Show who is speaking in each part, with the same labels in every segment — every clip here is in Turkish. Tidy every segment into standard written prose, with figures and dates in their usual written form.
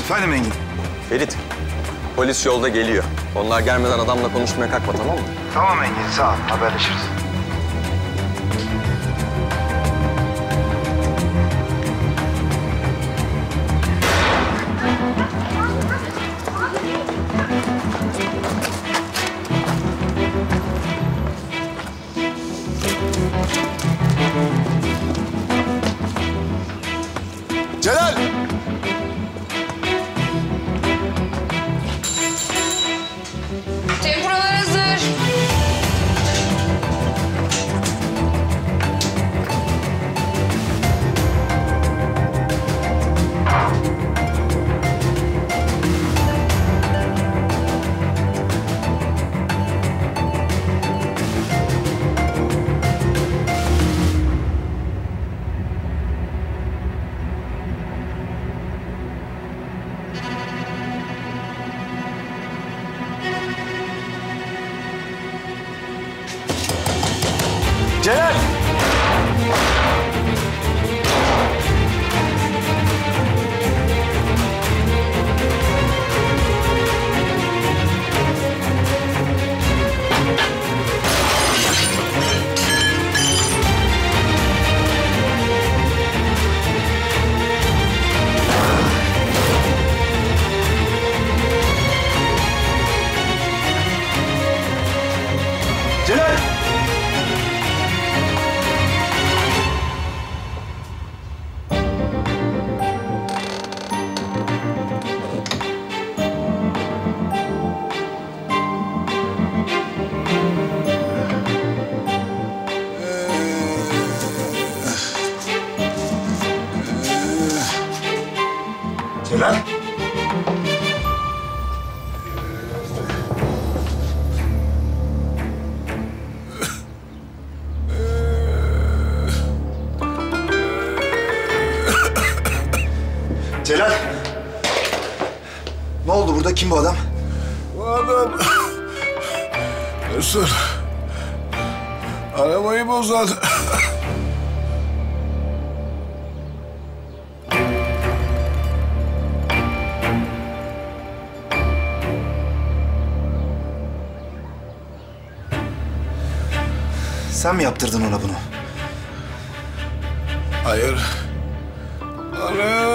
Speaker 1: Efendim Engin?
Speaker 2: Ferit, polis yolda geliyor. Onlar gelmeden adamla konuşmaya kalkma, tamam mı?
Speaker 1: Tamam Engin, sağ ol. Haberleşiriz.
Speaker 3: Celal!
Speaker 4: Tempuralar hazır.
Speaker 1: Celal! Celal! Celal? Celal! Ne oldu burada? Kim bu adam?
Speaker 3: Bu adam... Mesut. Arabayı bozdu.
Speaker 1: Sen mi yaptırdın ona bunu?
Speaker 3: Hayır. Hayır.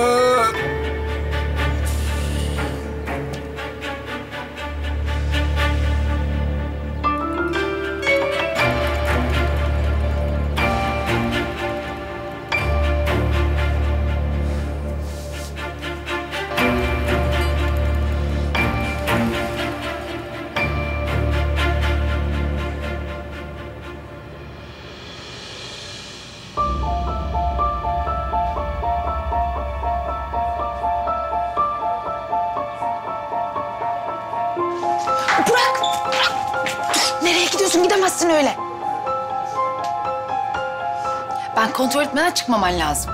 Speaker 4: Bırak! Bırak! Dur! Nereye gidiyorsun? Gidemezsin öyle. Ben kontrol etmeden çıkmaman lazım.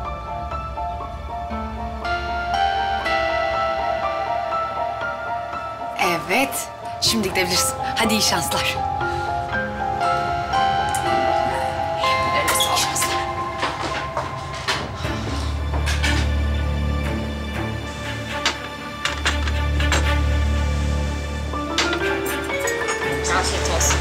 Speaker 4: Evet. Şimdi gidebilirsin. Hadi iyi şanslar. Evet, iyi şanslar. Afiyet olsun.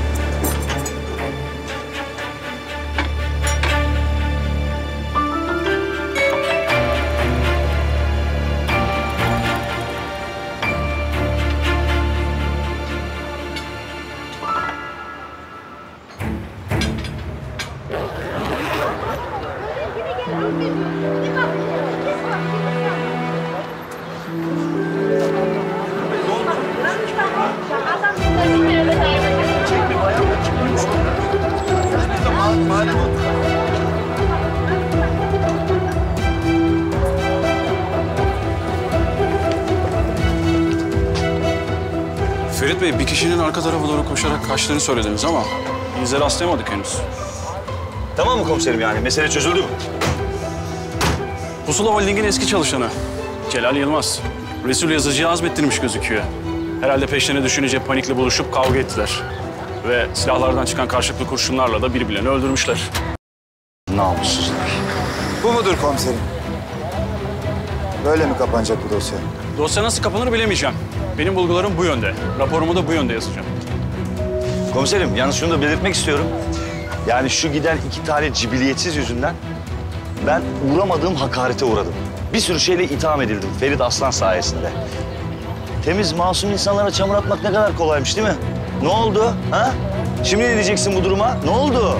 Speaker 5: Ferit Bey, bir kişinin arka tarafa doğru koşarak kaçtığını söylediniz ama izle rastlayamadık henüz.
Speaker 6: Tamam mı komiserim yani? Mesele çözüldü mü?
Speaker 5: Pusula Holding'in eski çalışanı Celal Yılmaz. Resul Yazıcı'yı azmettirmiş gözüküyor. Herhalde peşlerine düşününce panikle buluşup kavga ettiler. Ve silahlardan çıkan karşılıklı kurşunlarla da birbirlerini öldürmüşler.
Speaker 6: Namussuzlar.
Speaker 1: Bu mudur komiserim? Böyle mi kapanacak bu dosya?
Speaker 5: Dosya nasıl kapanır bilemeyeceğim. Benim bulgularım bu yönde. Raporumu da bu yönde yazacağım.
Speaker 6: Komiserim yalnız şunu da belirtmek istiyorum. Yani şu giden 2 tane cibiliyetsiz yüzünden ben uğramadığım hakarete uğradım. Bir sürü şeyle itham edildim Ferit Aslan sayesinde. Temiz, masum insanlara çamur atmak ne kadar kolaymış değil mi? Ne oldu? Ha? Şimdi ne diyeceksin bu duruma? Ne oldu?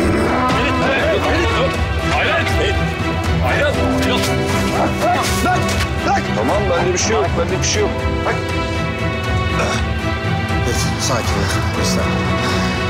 Speaker 6: Tamam, bende bir şey yok, bende bir şey yok.
Speaker 1: Evet, sakin ol. Lütfen.